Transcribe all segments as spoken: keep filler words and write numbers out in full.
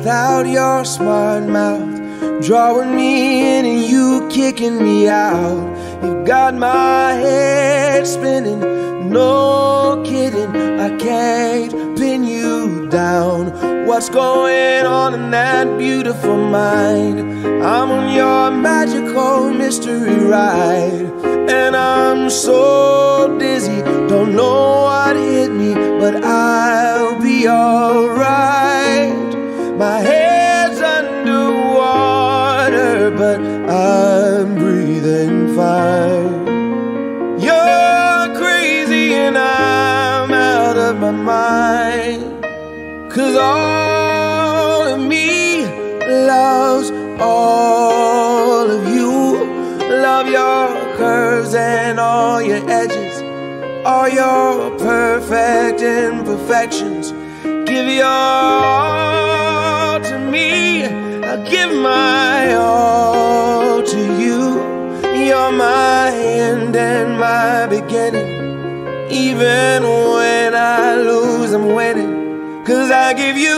without your smart mouth, drawing me in and you kicking me out. You got my head spinning, no kidding, I can't pin you down. What's going on in that beautiful mind? I'm on your magical mystery ride, and I'm so dizzy, don't know what hit me, but I'll be alright. My head's underwater, but I'm breathing fine. You're crazy and I'm out of my mind, 'cause all of me loves all of you. Love your curves and all your edges, all your perfect imperfections. Give your all to me, I give my all to you. You're my end and my beginning. Even when I lose, I'm winning, 'cause I give you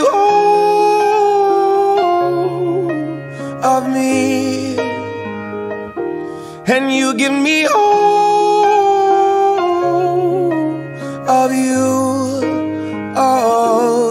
all of me, and you give me all of you. Oh,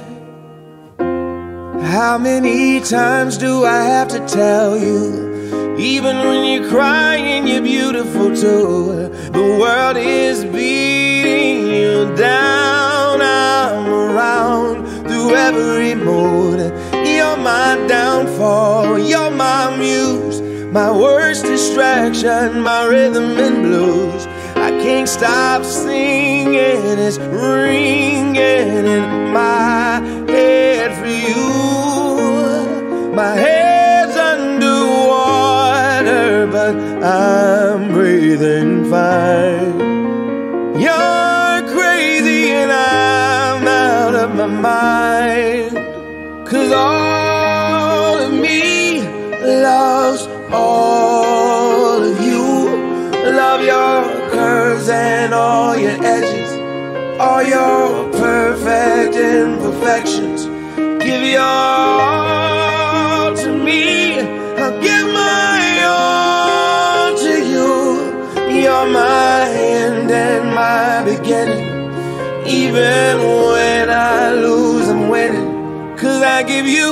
how many times do I have to tell you, even when you're crying, you're beautiful too. The world is beating you down, I'm around through every mood. You're my downfall, you're my muse, my worst distraction, my rhythm and blues. I can't stop singing, it's ringing in my head for you. My head's underwater, but I'm breathing fine. You're crazy and I'm out of my mind, 'cause all of me loves all of you. Love your curves and all your edges, all your perfect imperfections. Give your all to me, I'll give my all to you. You're my end and my beginning. Even when I lose, I'm winning, 'cause I give you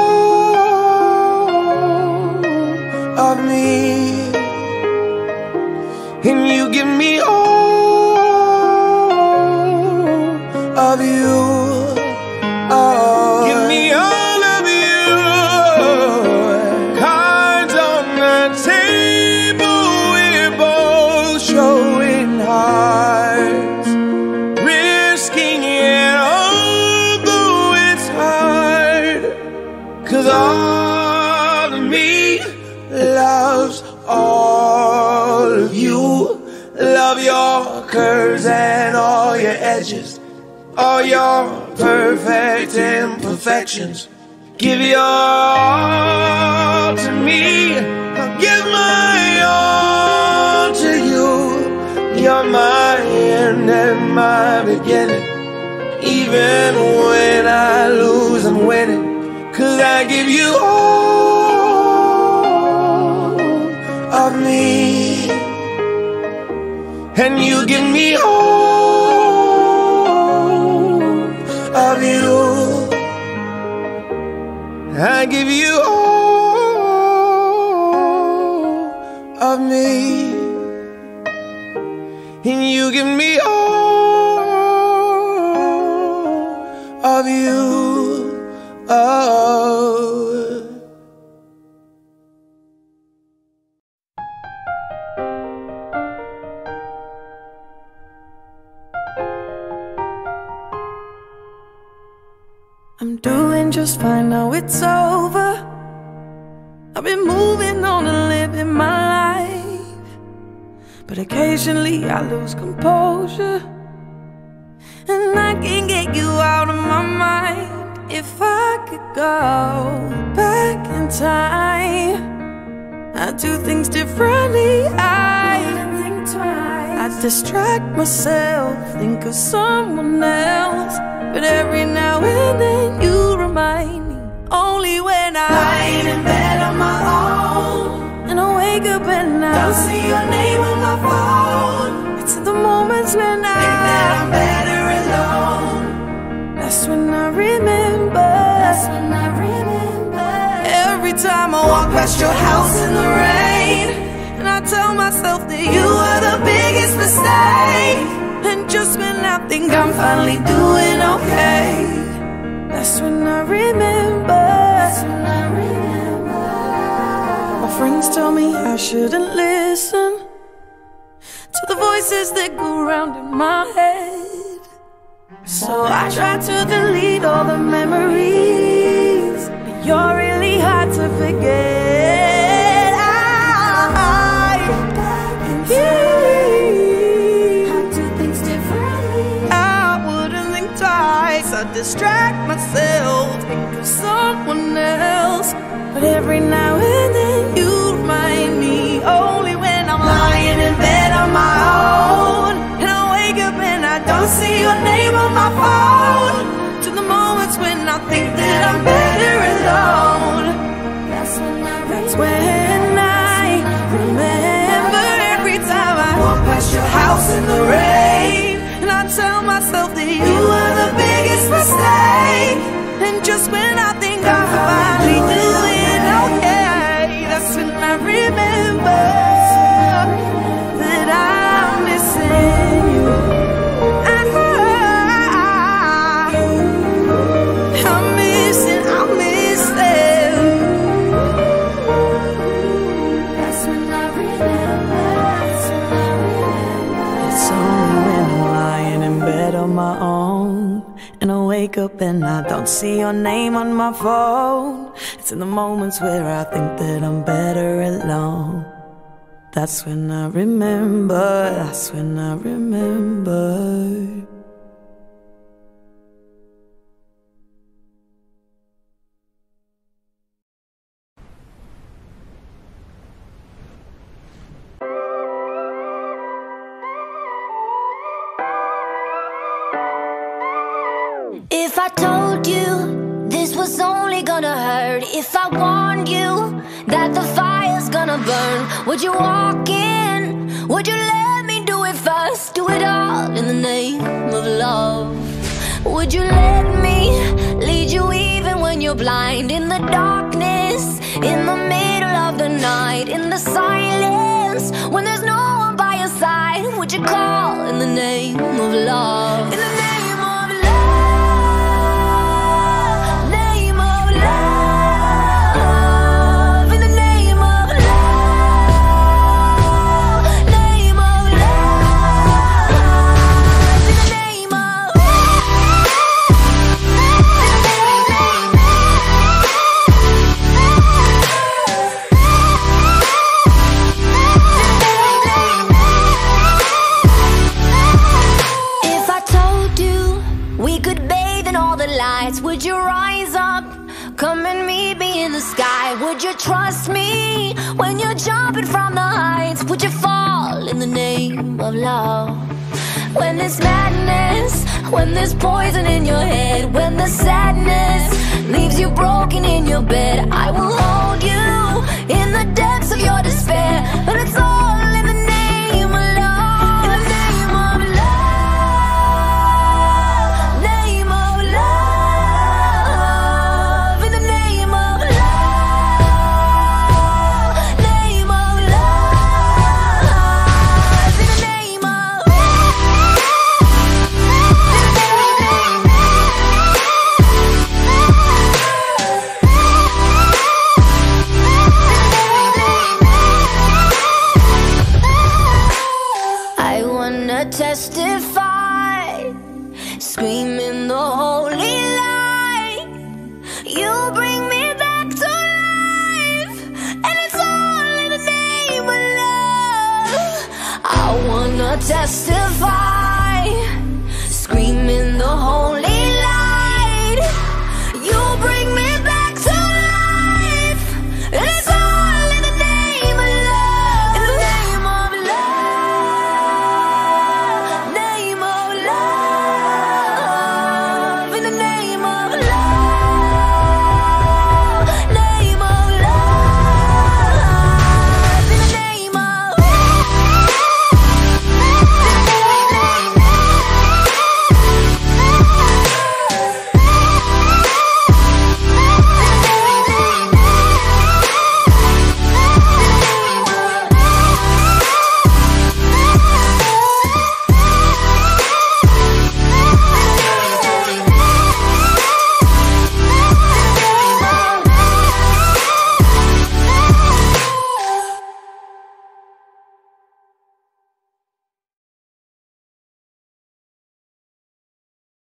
all of me, and you give me all of you. Oh, give me all of you. Cards on the table, we're both showing hearts, risking it although it's hard, 'cause all of me loves all of you. Love your curves and all your edges, all your perfect imperfections. Give your all to me, I'll give my all to you. You're my end and my beginning. Even when I lose, I'm winning, 'cause I give you all of me, and you give me all of you. I give you all of me, and you give me all of you. Oh. I'm doing just fine now it's over. I've been moving on and living my life, but occasionally I lose composure, and I can't get you out of my mind. If I could go back in time, I'd do things differently. I think twice. I'd distract myself, think of someone else, but every now and then you remind me only when I'm lying in bed on my own, and I wake up and I don't see your name on my phone. It's in the moments when I think that I'm better alone. That's when I remember. That's when I remember. Every time I walk past your house in the rain, and I tell myself that you were the biggest mistake. And just when I think I'm finally doing okay, that's when I remember. That's when I remember. My friends tell me I shouldn't listen to the voices that go round in my head. So I try to delete all the memories, but you're really hard to forget. I, yeah, I do things differently. I wouldn't think twice. I distract myself, think of someone else. But every now and then you remind me, only when I'm lying in bed on my own, and I wake up and I don't see your name on my phone. To the moments when I think that I'm better alone, that's when I remember. That's when I remember. Every time I walk past your house in the rain, and I tell myself that you were the biggest mistake. And just when I think I'm finally doing okay, that's when I remember that I'm missing you. I'm missing, I'm missing. That's when I remember. That's when I remember. It's only when I'm lying in bed on my own, and I wake up and I don't see your name on my phone. It's in the moments where I think that I'm better alone. That's when I remember. That's when I remember. If I told you this was only gonna hurt, if I warned you that the fire's gonna burn, would you walk in? Would you let me do it first? Do it all in the name of love. Would you let me lead you even when you're blind? In the darkness, in the middle of the night, in the silence, when there's no one by your side, would you call in the name of love? In the name would you rise up, come and meet me in the sky? Would you trust me when you're jumping from the heights? Would you fall in the name of love? When there's madness, when there's poison in your head, when the sadness leaves you broken in your bed, I will hold you in the depths of your despair. But it's all in the name of love. In the name of love. Name of love. In the name of love. Name of love. In the name of I wanna testify, screaming the holy light. You bring me back to life, and it's all in the name of love. I wanna testify,